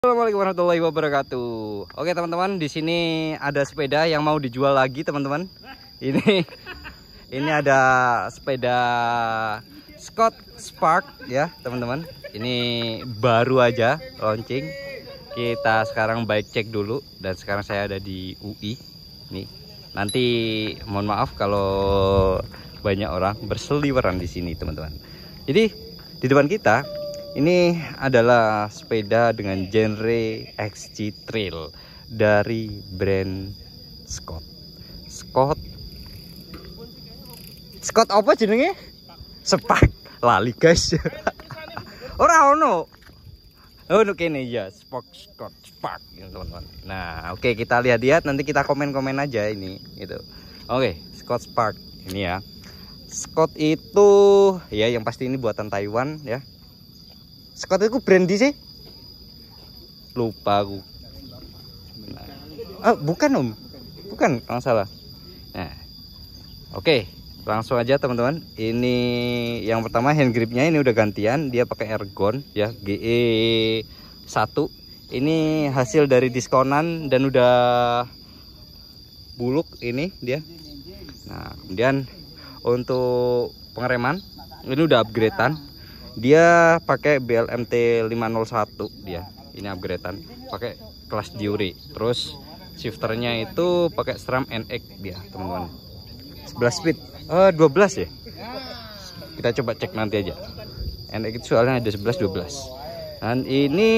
Assalamualaikum warahmatullahi wabarakatuh. Oke teman-teman, di sini ada sepeda yang mau dijual lagi teman-teman. Ini ada sepeda Scott Spark ya teman-teman. Ini baru aja launching. Kita sekarang bike check dulu dan sekarang saya ada di UI. Nih, nanti mohon maaf kalau banyak orang berseliweran di sini teman-teman. Jadi di depan kita ini adalah sepeda dengan genre XC Trail dari brand Scott. Scott apa jenenge? Spark. Lali guys. Ora ono. Oh kene ya, Scott Spark ya, teman-teman. Nah, oke kita lihat-lihat nanti kita komen-komen aja ini gitu. Oke, Scott Spark ini ya. Scott itu ya yang pasti ini buatan Taiwan ya. Scott itu brand di sih? Lupa aku. Nah, bukan om, bukan kalau salah. Nah, oke, langsung aja teman-teman. Ini yang pertama hand gripnya ini udah gantian, dia pakai Ergon ya GE 1. Ini hasil dari diskonan dan udah buluk ini dia. Nah, kemudian untuk pengereman ini udah upgradean. Dia pakai BLMT 501 dia. Ini upgradean, pakai kelas Diuri. Terus shifternya itu pakai SRAM NX dia, teman-teman. 11 speed. 12 ya. Kita coba cek nanti aja. NX itu soalnya ada 11 12. Dan ini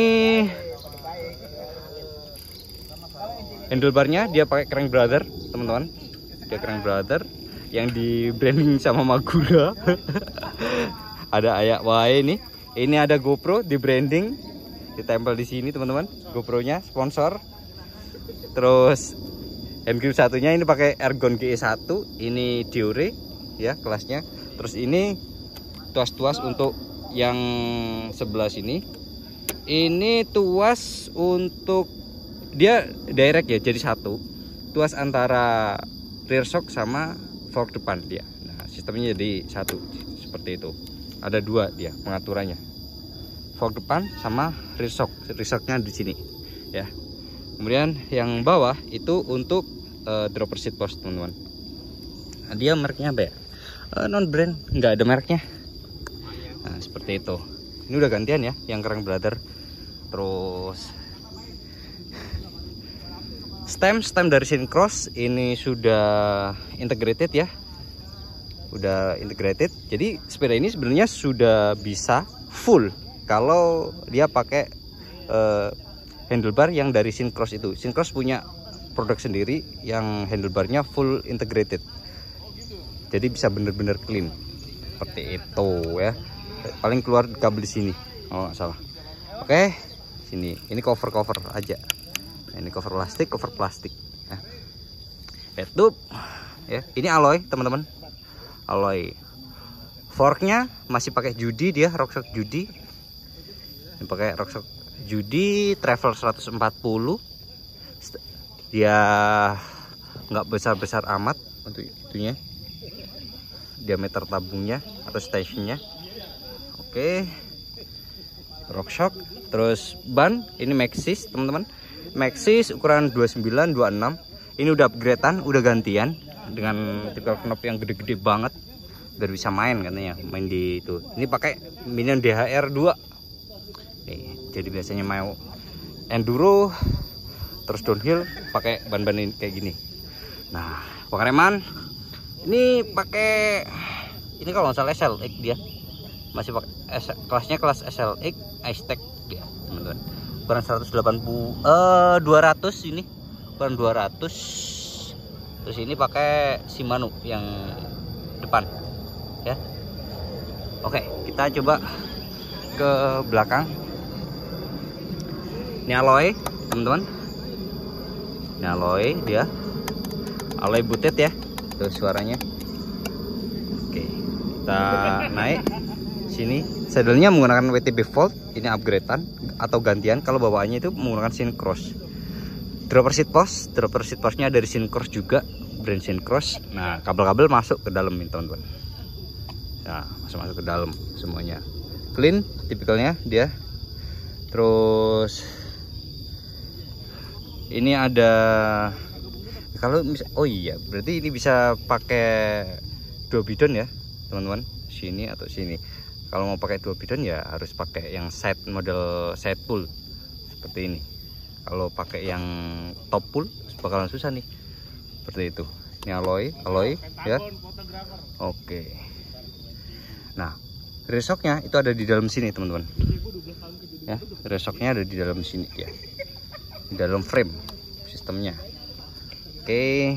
handlebarnya dia pakai Crank Brother, teman-teman. Dia Crank Brother yang di branding sama Magura. Ada ayak wae nih. Ini ada GoPro di branding, ditempel di sini teman-teman. GoPro-nya sponsor. Terus hand grip satunya ini pakai Ergon GE1, ini Diore ya kelasnya. Terus ini tuas-tuas untuk yang sebelah sini. Ini tuas untuk dia direct ya, jadi satu. Tuas antara rear shock sama fork depan dia. Nah, sistemnya jadi satu seperti itu. Ada dua dia pengaturannya, fork depan sama rear shock. Rear shocknya di sini ya. Kemudian yang bawah itu untuk dropper seat post teman-teman. Nah, dia mereknya apa ya? Non brand, nggak ada mereknya. Nah seperti itu. Ini udah gantian ya yang Crank Brother. Terus stem dari Syncross ini sudah integrated ya. Udah integrated, jadi sepeda ini sebenarnya sudah bisa full kalau dia pakai handlebar yang dari Syncross itu. Syncross punya produk sendiri yang handlebarnya full integrated, jadi bisa bener-bener clean seperti itu ya. Paling keluar kabel di sini, oh nggak salah. Oke, sini ini cover aja. Ini cover plastik ya. Itu ya, ini alloy teman-teman. Alloy forknya masih pakai Judy, dia Rockshox Judy. Ini pakai Rockshox Judy Travel 140. Dia nggak besar amat untuk itunya, diameter tabungnya atau stationnya. Oke, Rockshox. Terus ban ini Maxxis teman-teman. Maxxis ukuran 29 26. Ini udah upgradean, udah gantian dengan tipikal knop yang gede-gede banget biar bisa main katanya, main di itu. Ini pakai Minion DHR 2 nih, jadi biasanya mau enduro terus downhill pakai ban-ban ini kayak gini. Nah pengereman ini pakai ini kalau nggak salah SLX, dia masih pakai kelasnya kelas SLX Ice-Tech dia teman-teman. Ukuran 200 ini ukuran 200. Terus ini pakai Shimano yang depan ya. Oke, kita coba ke belakang. Ini alloy teman-teman. Ini alloy dia, alloy butet ya. Tuh suaranya. Oke, kita naik sini. Saddle-nya menggunakan WTB Volt. Ini upgradean atau gantian. Kalau bawaannya itu menggunakan Syncross. Dropper seat postnya dari Syncross juga, brand Syncross. Nah kabel-kabel masuk ke dalam ini teman-teman. Nah masuk ke dalam semuanya clean tipikalnya dia. Terus Ini ada, kalau oh iya, berarti ini bisa pakai 2 bidon ya teman-teman, sini atau sini. Kalau mau pakai 2 bidon ya harus pakai yang side, model side pull seperti ini. Kalau pakai yang top pull bakalan susah nih, seperti itu. Ini alloy ya. Oke. Nah, rear shocknya itu ada di dalam sini teman-teman. Ya, rear shocknya ada di dalam sini ya, di dalam frame sistemnya. Oke.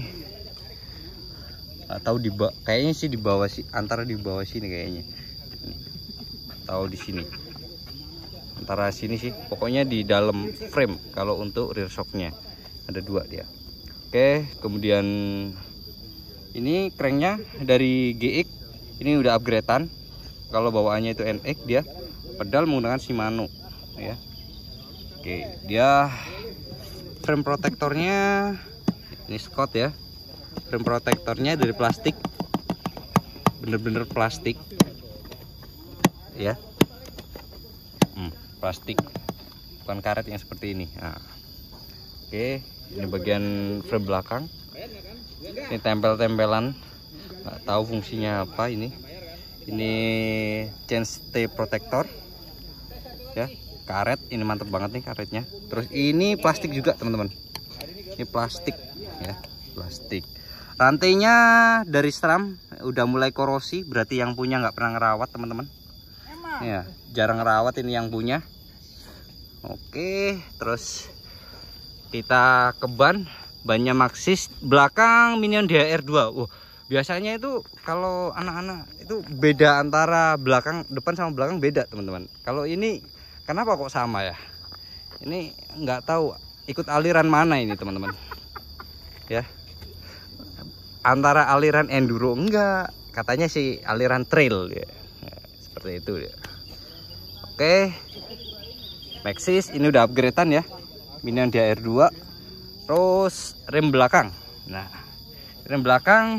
Atau di bawah, kayaknya sih di bawah sih, antara di bawah sini kayaknya. Atau di sini. Antara sini sih, pokoknya di dalam frame kalau untuk rear shocknya. Ada 2 dia. Oke, kemudian ini cranknya dari GX. Ini udah upgradean. Kalau bawaannya itu NX, dia pedal menggunakan Shimano ya. Oke, dia frame protektornya ini Scott ya. Frame protektornya dari plastik, bener-bener plastik ya. Plastik, bukan karet yang seperti ini. Nah, oke, ini bagian frame belakang. Ini tempel-tempelan, nggak tahu fungsinya apa ini. Ini chain stay protector ya, karet. Ini mantep banget nih karetnya. Terus ini plastik juga teman-teman. Ini plastik ya, plastik. Rantainya dari SRAM udah mulai korosi, berarti yang punya nggak pernah ngerawat teman-teman. Ya, jarang ngerawat ini yang punya. Oke, terus kita ke bannya Maxxis, belakang Minion DHR2. Biasanya itu kalau anak-anak itu beda antara belakang, depan sama belakang beda teman-teman. Kalau ini kenapa kok sama ya? Ini nggak tahu ikut aliran mana ini teman-teman. Ya. Antara aliran enduro enggak, katanya sih aliran trail ya. Seperti itu ya. Oke. Maxxis ini udah upgradean ya. Minion DHR2. Terus rem belakang. Nah, rem belakang.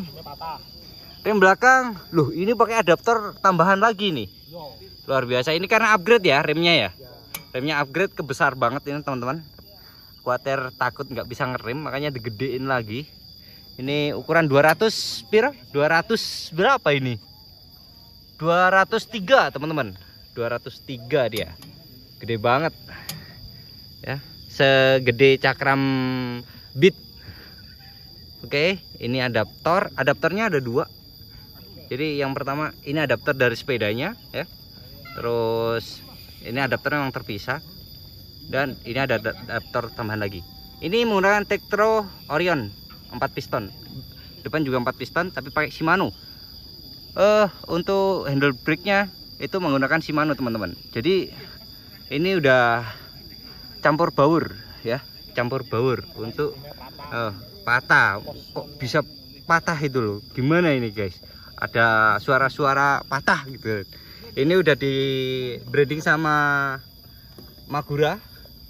Loh, ini pakai adaptor tambahan lagi nih. Luar biasa. Ini karena upgrade ya remnya ya. Remnya upgrade, kebesar banget ini teman-teman. Kuatir takut nggak bisa ngerem, makanya digedein lagi. Ini ukuran 200 pira? 200 berapa ini? 203 teman-teman. 203 dia. Gede banget. Ya, segede cakram Beat. Oke, ini adaptor. Adaptornya ada 2. Jadi yang pertama ini adaptor dari sepedanya ya. Terus ini adaptor yang terpisah. Dan ini ada adaptor tambahan lagi. Ini menggunakan Tektro Orion 4 piston. Depan juga 4 piston tapi pakai Shimano. Untuk handle brake-nya itu menggunakan Shimano teman-teman. Jadi ini udah campur baur ya, campur baur untuk patah. Kok bisa patah itu loh? Gimana ini guys? Ada suara-suara patah gitu. Ini udah di branding sama Magura.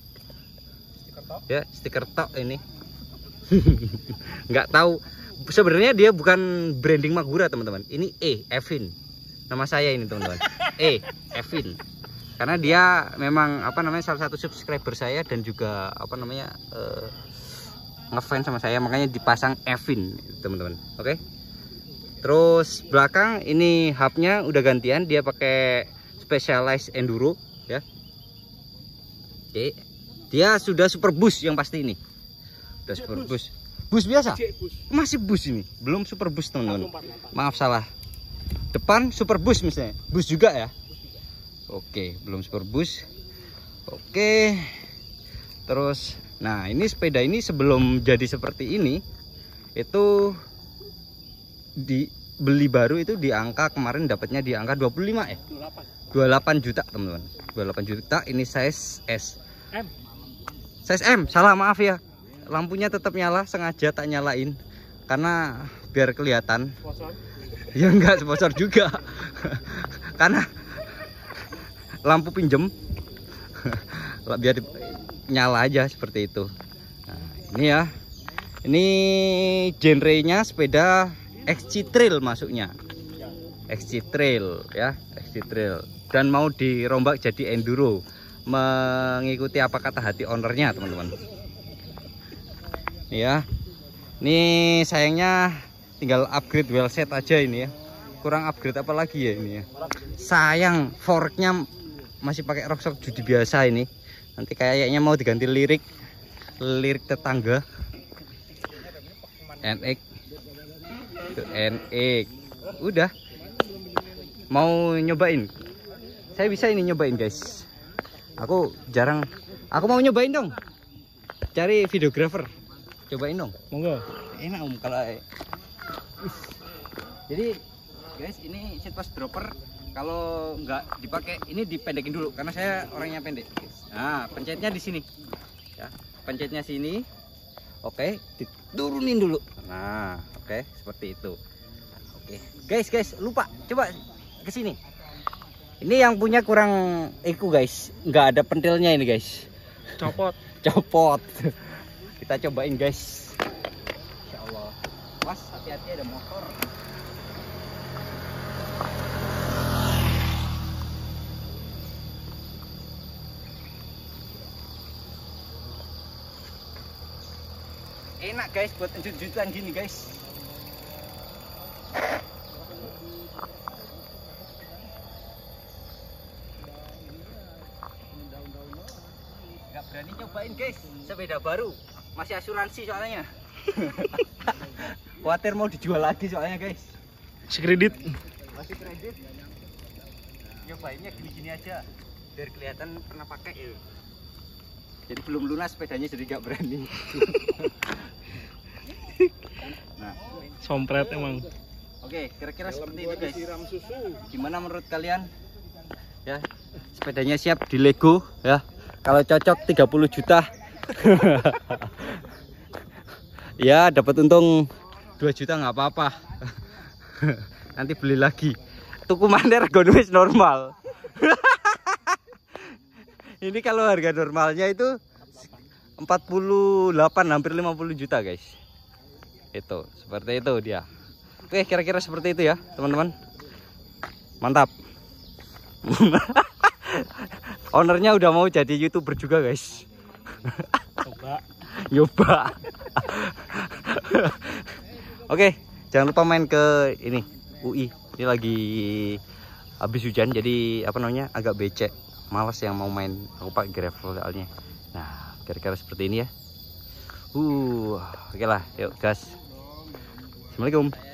Ya, stiker tok ini. Nggak tahu. Sebenarnya dia bukan branding Magura teman-teman. Ini Evin. Nama saya ini teman-teman. Evin. Karena dia memang apa namanya salah satu subscriber saya dan juga apa namanya ngefans sama saya, makanya dipasang Evin teman-teman. Oke. Terus belakang ini hubnya udah gantian, dia pakai Specialized Enduro ya. Oke. Dia sudah super boost yang pasti ini. Udah super boost. Bus biasa? Masih bus ini, belum super boost teman-teman. Maaf salah. Depan super boost misalnya. Bus juga ya? Oke, belum super boost. Oke. Terus, nah ini sepeda ini sebelum jadi seperti ini, itu dibeli baru itu di angka kemarin dapatnya di angka 25 ya? 28 juta teman-teman. 28 juta ini size S. Size M, salah maaf ya. Lampunya tetap nyala, sengaja tak nyalain karena biar kelihatan. Ya enggak sponsor juga. Karena lampu pinjem. Biar nyala aja seperti itu. Nah, ini ya. Ini genrenya sepeda XC Trail masuknya. XC Trail ya, XC Trail. Dan mau dirombak jadi enduro. Mengikuti apa kata hati ownernya teman-teman. Ya. Ini sayangnya tinggal upgrade wheelset aja ini ya. Kurang upgrade apa lagi ya ini ya. Sayang forknya masih pakai rockshock judi biasa ini. Nanti kayaknya mau diganti lirik tetangga. NX. NX. Udah. Mau nyobain. Saya bisa ini nyobain guys. Aku mau nyobain dong. Cari videographer. Cobain dong. Monggo. Enak kalau jadi guys, ini seat post dropper kalau nggak dipakai ini dipendekin dulu karena saya orangnya pendek. Nah, pencetnya di sini. Ya, pencetnya sini. Oke, diturunin dulu. Nah, oke, seperti itu. Oke. Guys, lupa. Coba ke sini. Ini yang punya kurang eku guys. Nggak ada pentilnya ini guys. Copot. Kita cobain guys. Insya Allah. Mas, hati-hati ada motor. Enak guys buat lanjut-lanjutan gini guys. Gak berani nyobain guys, sepeda baru. Masih asuransi soalnya. Khawatir mau dijual lagi soalnya guys. Masih kredit. Masih kredit. Nyobainnya gini-gini aja biar kelihatan pernah pakai ya. Jadi belum lunas sepedanya jadi gak berani. Nah, Sompret emang. Oke, kira-kira seperti itu guys. Gimana menurut kalian? Ya, sepedanya siap di Lego ya. Kalau cocok 30 juta. Ya, dapat untung 2 juta nggak apa-apa. Nanti beli lagi. Tuku maneh regane wis normal. Ini kalau harga normalnya itu 48 hampir 50 juta guys. Itu seperti itu dia. Oke, kira-kira seperti itu ya teman-teman. Mantap. Ownernya udah mau jadi YouTuber juga guys. Nyoba. Oke, jangan lupa main ke ini UI. Ini lagi habis hujan jadi apa namanya agak becek. Malas yang mau main, aku pakai gravel soalnya. Nah, kira-kira seperti ini ya. Oke lah, yuk gas. Assalamualaikum.